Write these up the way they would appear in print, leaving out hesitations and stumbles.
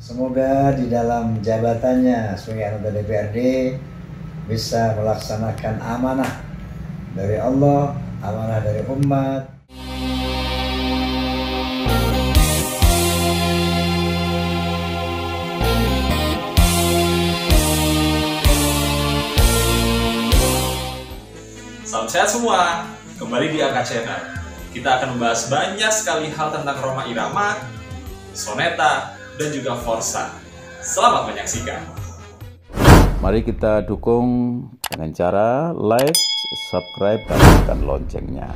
Semoga di dalam jabatannya sebagai anggota DPRD bisa melaksanakan amanah dari Allah, amanah dari umat. Salam sehat semua, kembali di AK Channel. Kita akan membahas banyak sekali hal tentang Rhoma Irama, Soneta, dan juga Forza. Selamat menyaksikan. Mari kita dukung dengan cara like, subscribe, dan tekan loncengnya.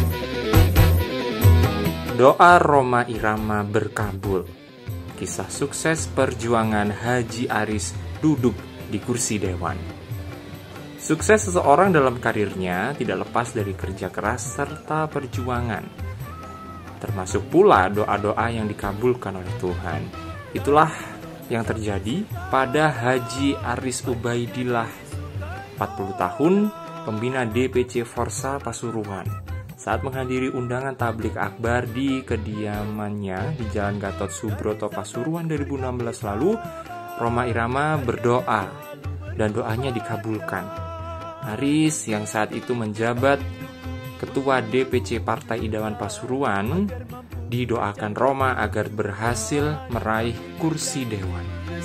Doa Rhoma Irama berkabul. Kisah sukses perjuangan Haji Aris duduk di kursi dewan. Sukses seseorang dalam karirnya tidak lepas dari kerja keras serta perjuangan. Termasuk pula doa-doa yang dikabulkan oleh Tuhan. Itulah yang terjadi pada Haji Aris Ubaidillah, 40 tahun, pembina DPC Forza Pasuruan, saat menghadiri undangan tablik akbar di kediamannya di Jalan Gatot Subroto Pasuruan 2016 lalu. Rhoma Irama berdoa dan doanya dikabulkan. Aris yang saat itu menjabat Ketua DPC Partai Idaman Pasuruan didoakan Rhoma agar berhasil meraih kursi dewan.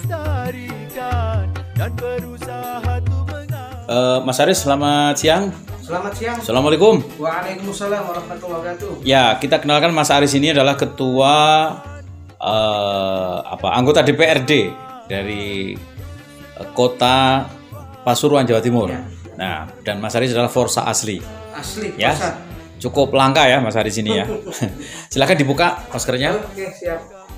Mas Aris, selamat siang. Selamat siang. Assalamualaikum. Waalaikumsalam warahmatullahi wabarakatuh. Ya, kita kenalkan Mas Aris ini adalah ketua anggota DPRD dari kota Pasuruan, Jawa Timur. Ya. Nah, dan Mas Aris adalah Forza asli. Asli, ya. Forza. Cukup langka ya Mas Aris ini ya. Silakan dibuka maskernya. Oke, siap.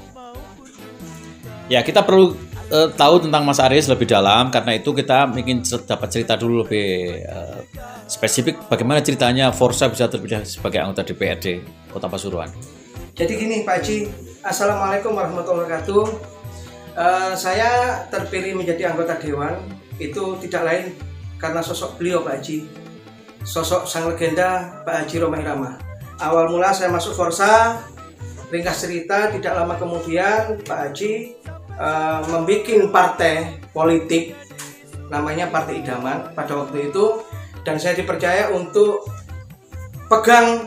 Ya, kita perlu tahu tentang Mas Aris lebih dalam, karena itu kita ingin dapat cerita dulu lebih spesifik bagaimana ceritanya Forza bisa terpilih sebagai anggota DPRD Kota Pasuruan. Jadi gini Pak Haji, Assalamualaikum warahmatullahi wabarakatuh. Saya terpilih menjadi anggota dewan itu tidak lain karena sosok beliau Pak Haji, sosok sang legenda Pak Haji Rhoma Irama. Awal mula saya masuk Forza, ringkas cerita tidak lama kemudian Pak Haji membuat partai politik namanya Partai Idaman pada waktu itu, dan saya dipercaya untuk pegang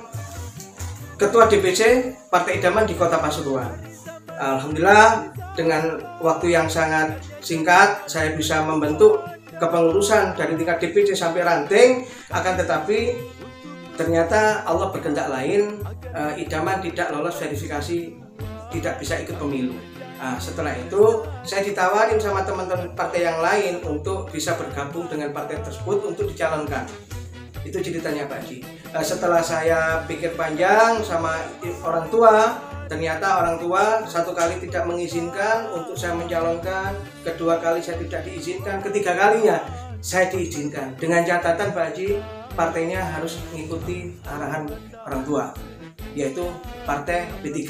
Ketua DPC Partai Idaman di Kota Pasuruan. Alhamdulillah dengan waktu yang sangat singkat saya bisa membentuk kepengurusan dari tingkat DPC sampai ranting. Akan tetapi ternyata Allah berkehendak lain, Idaman tidak lolos verifikasi, tidak bisa ikut pemilu. Setelah itu saya ditawarin sama teman-teman partai yang lain untuk bisa bergabung dengan partai tersebut untuk dicalonkan. Itu ceritanya Pak Haji. Setelah saya pikir panjang sama orang tua, ternyata orang tua satu kali tidak mengizinkan untuk saya mencalonkan, kedua kali saya tidak diizinkan, ketiga kalinya saya diizinkan. Dengan catatan Pak Haji, partainya harus mengikuti arahan orang tua, yaitu Partai P3.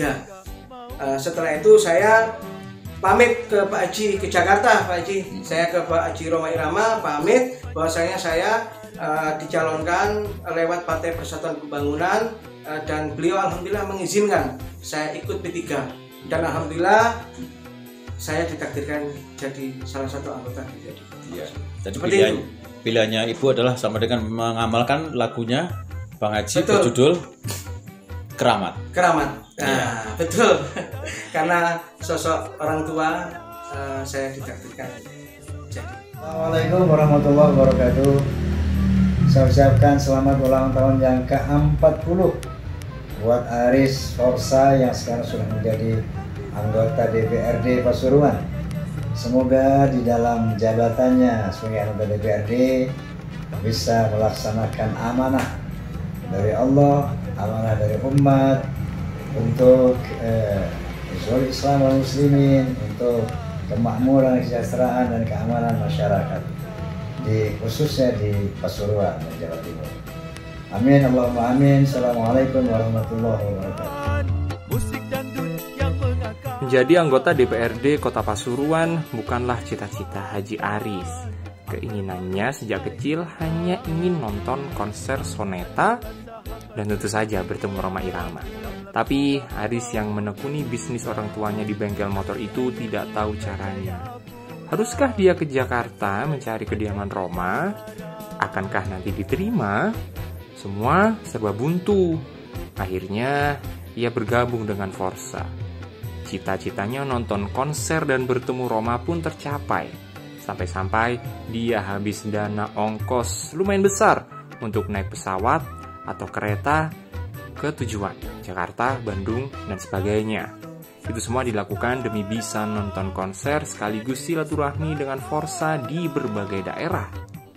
Setelah itu saya pamit ke Pak Haji ke Jakarta. Pak Haji, saya ke Pak Haji Rhoma Irama pamit bahwasanya saya dicalonkan lewat Partai Persatuan Pembangunan, dan beliau alhamdulillah mengizinkan saya ikut P3, dan alhamdulillah saya ditakdirkan jadi salah satu anggota DPRD. Iya. Jadi pilihannya Ibu adalah sama dengan mengamalkan lagunya Bang Haji berjudul Keramat. Keramat. Nah, betul. Karena sosok orang tua saya ditakdirkan jadi. Assalamualaikum warahmatullahi wabarakatuh. Saya ucapkan selamat ulang tahun yang ke-40 buat Aris Forza yang sekarang sudah menjadi anggota DPRD Pasuruan. Semoga di dalam jabatannya sebagai anggota DPRD bisa melaksanakan amanah dari Allah, amanah dari umat untuk Islam dan Muslimin, untuk kemakmuran, kesejahteraan dan keamanan masyarakat, khususnya di Pasuruan dan Jawa Timur. Amin, Allahumma amin. Assalamualaikum warahmatullahi wabarakatuh. Menjadi anggota DPRD Kota Pasuruan bukanlah cita-cita Haji Aris. Keinginannya sejak kecil hanya ingin nonton konser Soneta dan tentu saja bertemu Rhoma Irama. Tapi Aris yang menekuni bisnis orang tuanya di bengkel motor itu tidak tahu caranya. Haruskah dia ke Jakarta mencari kediaman Roma? Akankah nanti diterima? Semua serba buntu. Akhirnya ia bergabung dengan Forsa. Cita-citanya nonton konser dan bertemu Roma pun tercapai. Sampai-sampai dia habis dana ongkos lumayan besar untuk naik pesawat atau kereta ke tujuan Jakarta, Bandung, dan sebagainya. Itu semua dilakukan demi bisa nonton konser sekaligus silaturahmi dengan Forsa di berbagai daerah.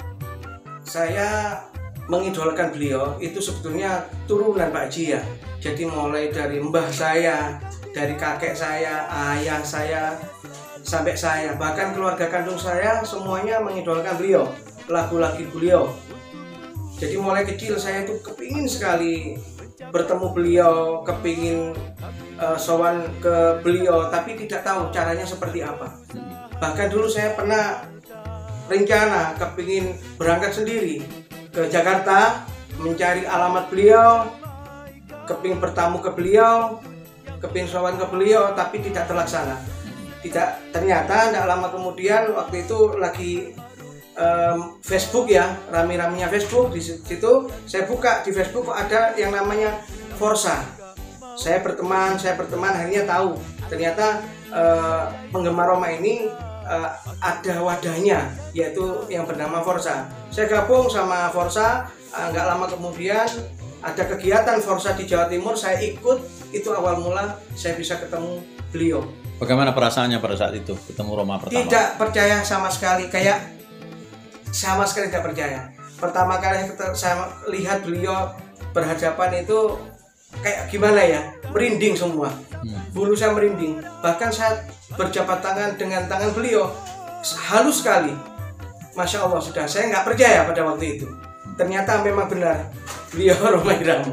Saya mengidolakan beliau itu sebetulnya turunan Pak Haji ya. Jadi mulai dari mbah saya, dari kakek saya, ayah saya, sampai saya, bahkan keluarga kandung saya semuanya mengidolakan beliau, lagu-lagu beliau. Jadi mulai kecil saya itu kepingin sekali bertemu beliau, kepingin sowan ke beliau, tapi tidak tahu caranya seperti apa. Bahkan dulu saya pernah rencana kepingin berangkat sendiri ke Jakarta, mencari alamat beliau, kepingin bertamu ke beliau, kepingin sowan ke beliau, tapi tidak terlaksana. Ternyata tidak lama kemudian, waktu itu lagi Facebook ya, rame-ramenya Facebook. Di situ saya buka di Facebook kok ada yang namanya Forsa. Saya berteman, akhirnya tahu ternyata penggemar Roma ini ada wadahnya, yaitu yang bernama Forsa. Saya gabung sama Forsa, nggak lama kemudian ada kegiatan Forsa di Jawa Timur, saya ikut. Itu awal mula saya bisa ketemu beliau. Bagaimana perasaannya pada saat itu ketemu Roma pertama? Tidak percaya sama sekali, sama sekali tidak percaya. Pertama kali saya lihat beliau berhadapan itu kayak gimana ya, merinding semua. Bulu saya merinding. Bahkan saya berjabat tangan dengan tangan beliau, halus sekali. Masya Allah, sudah saya nggak percaya pada waktu itu. Ternyata memang benar beliau Roma Irama.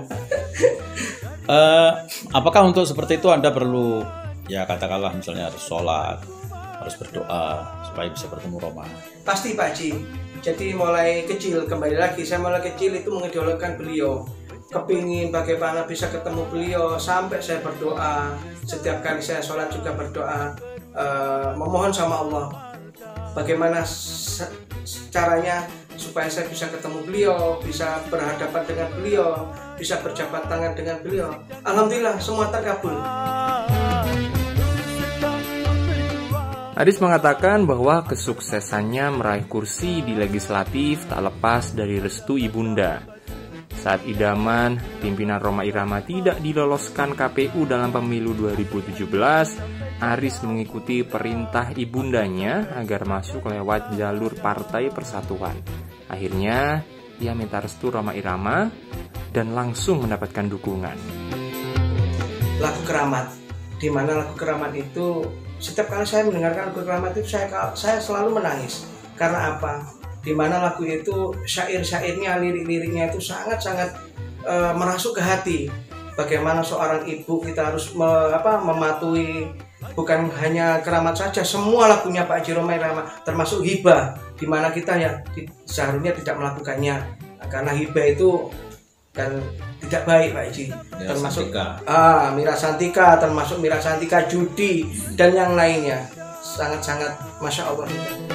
Apakah untuk seperti itu Anda perlu, ya katakanlah misalnya harus sholat, harus berdoa supaya bisa bertemu Roma? Pasti Pak Haji. Jadi mulai kecil, kembali lagi saya mulai kecil itu mengidolakan beliau, kepingin bagaimana bisa ketemu beliau, sampai saya berdoa. Setiap kali saya sholat juga berdoa, memohon sama Allah bagaimana caranya supaya saya bisa ketemu beliau, bisa berhadapan dengan beliau, bisa berjabat tangan dengan beliau. Alhamdulillah semua terkabul. Aris mengatakan bahwa kesuksesannya meraih kursi di legislatif tak lepas dari restu ibunda. Saat idaman pimpinan Roma Irama tidak diloloskan KPU dalam pemilu 2017, Aris mengikuti perintah ibundanya agar masuk lewat jalur Partai Persatuan. Akhirnya, ia minta restu Roma Irama dan langsung mendapatkan dukungan. Lagu Keramat, di mana lagu Keramat itu setiap kali saya mendengarkan lagu Keramat itu saya selalu menangis. Karena apa? Di mana lagu itu syair-syairnya, lirik-liriknya itu sangat-sangat merasuk ke hati. Bagaimana seorang ibu kita harus mematuhi, bukan hanya Keramat saja, semua lagunya Pak Haji Roma Irama, termasuk hibah, di mana kita ya seharusnya tidak melakukannya, karena hibah itu kan tidak baik Pak Haji. Termasuk Mira Santika, termasuk Mira Santika, judi dan yang lainnya, sangat-sangat Masya Allah.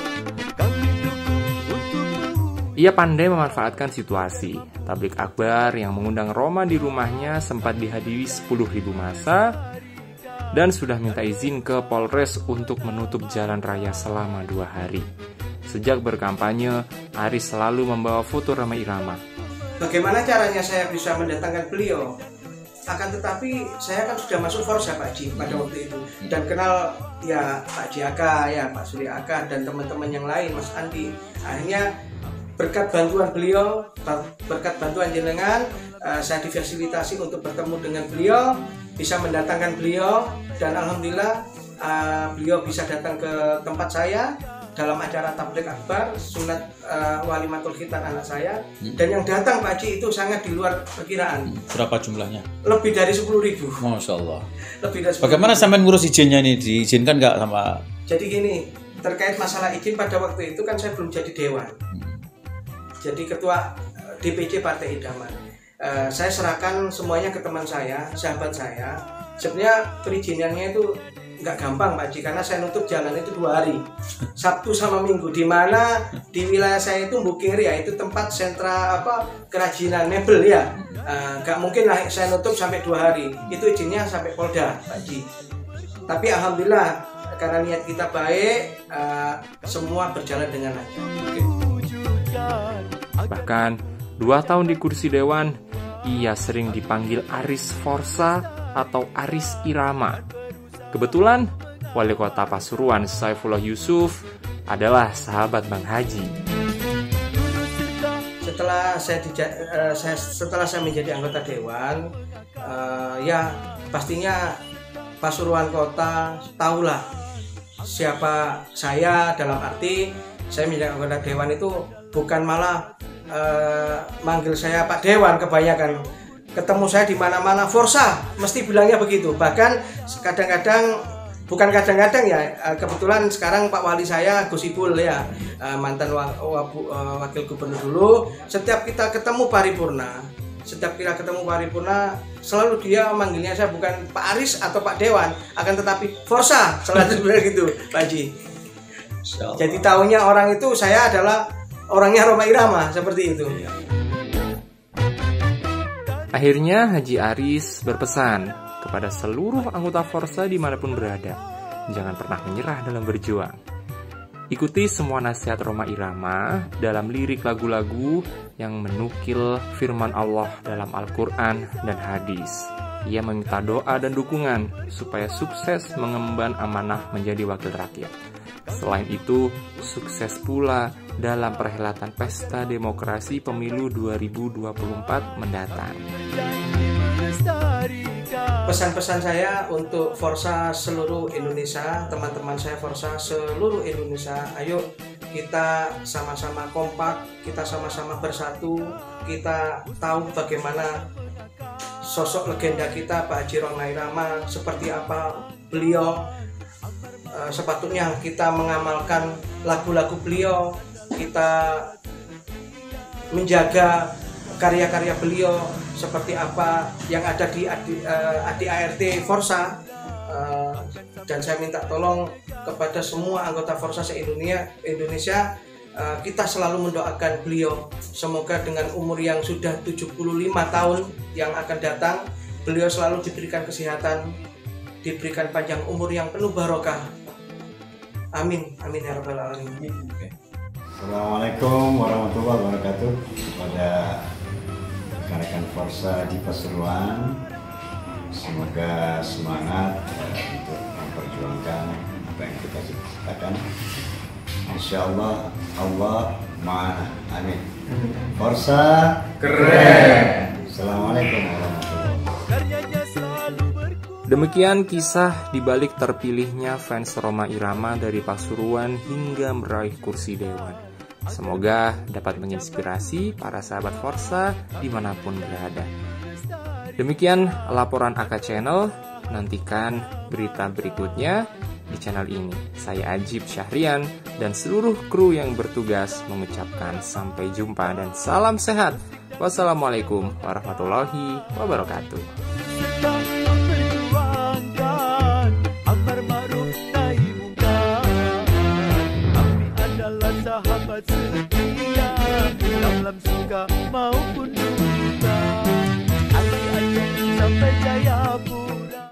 Ia pandai memanfaatkan situasi. Tablik akbar yang mengundang Roma di rumahnya sempat dihadiri 10.000 massa dan sudah minta izin ke Polres untuk menutup jalan raya selama 2 hari. Sejak berkampanye, Aris selalu membawa foto Roma Irama. Bagaimana caranya saya bisa mendatangkan beliau? Akan tetapi saya kan sudah masuk Forsa Pak Haji pada waktu itu, dan kenal ya Pak Haji Aka, ya Pak Surya Aka, dan teman-teman yang lain, Mas Andi. Akhirnya berkat bantuan beliau, berkat bantuan jenengan, saya difasilitasi untuk bertemu dengan beliau, bisa mendatangkan beliau, dan alhamdulillah beliau bisa datang ke tempat saya dalam acara tablik akbar sunat walimatul khitan anak saya. Dan yang datang Pak Haji itu sangat di luar perkiraan. Berapa jumlahnya? Lebih dari 10.000. Masya Allah. Lebih dari 10.000. Bagaimana sampai ngurus izinnya ini? Diizinkan nggak sama? Jadi gini, terkait masalah izin pada waktu itu kan saya belum jadi dewan. Jadi ketua DPC Partai Idaman. saya serahkan semuanya ke teman saya, sahabat saya. Sebenarnya perizinannya itu nggak gampang Pak Haji, karena saya nutup jalan itu 2 hari, Sabtu sama Minggu, di mana di wilayah saya itu Bukiri ya, itu tempat sentra kerajinan mebel ya. Nggak mungkin lah saya nutup sampai 2 hari, itu izinnya sampai Polda Pak Haji. Tapi alhamdulillah karena niat kita baik, semua berjalan dengan lancar. Bahkan 2 tahun di kursi dewan, ia sering dipanggil Aris Forsa atau Aris Irama. Kebetulan Wali Kota Pasuruan Saifullah Yusuf adalah sahabat Bang Haji. Setelah saya menjadi anggota dewan, ya pastinya Pasuruan Kota tahulah siapa saya, dalam arti saya menjadi anggota dewan itu bukan malah manggil saya Pak Dewan. Kebanyakan ketemu saya di mana-mana Forsa mesti bilangnya begitu. Bahkan kadang-kadang, bukan kadang-kadang ya, kebetulan sekarang Pak Wali saya Gus Ipul ya, mantan wakil gubernur dulu. Setiap kita ketemu paripurna, selalu dia manggilnya saya bukan Pak Aris atau Pak Dewan, akan tetapi Forsa, selalu gitu Pak Haji. Jadi tahunya orang itu saya adalah orangnya Roma Irama, seperti itu. Akhirnya Haji Aris berpesan kepada seluruh anggota Forsa dimanapun berada, jangan pernah menyerah dalam berjuang. Ikuti semua nasihat Roma Irama dalam lirik lagu-lagu yang menukil firman Allah dalam Al-Quran dan hadis. Ia meminta doa dan dukungan supaya sukses mengemban amanah menjadi wakil rakyat. Selain itu, sukses pula dalam perhelatan Pesta Demokrasi Pemilu 2024 mendatang. Pesan-pesan saya untuk Forsa seluruh Indonesia, teman-teman saya Forsa seluruh Indonesia, ayo kita sama-sama kompak, kita sama-sama bersatu, kita tahu bagaimana sosok legenda kita Pak Haji Roma Irama, seperti apa beliau. Sepatutnya kita mengamalkan lagu-lagu beliau, kita menjaga karya-karya beliau seperti apa yang ada di ADART Forsa. Dan saya minta tolong kepada semua anggota Forsa se-Indonesia, kita selalu mendoakan beliau, semoga dengan umur yang sudah 75 tahun yang akan datang, beliau selalu diberikan kesehatan, diberikan panjang umur yang penuh barokah. Amin, amin ya rabbal alamin. Assalamualaikum warahmatullahi wabarakatuh kepada rekan-rekan Forsa di Pasuruan. Semoga semangat untuk memperjuangkan apa yang kita ciptakan. Insyaallah Allah ma'ana. Amin. Forsa keren. Assalamualaikum warahmatullahi wabarakatuh. Demikian kisah dibalik terpilihnya fans Roma Irama dari Pasuruan hingga meraih kursi dewan. Semoga dapat menginspirasi para sahabat Forsa dimanapun berada. Demikian laporan AK Channel. Nantikan berita berikutnya di channel ini. Saya Ajib Syahrian dan seluruh kru yang bertugas mengucapkan sampai jumpa dan salam sehat. Wassalamualaikum warahmatullahi wabarakatuh.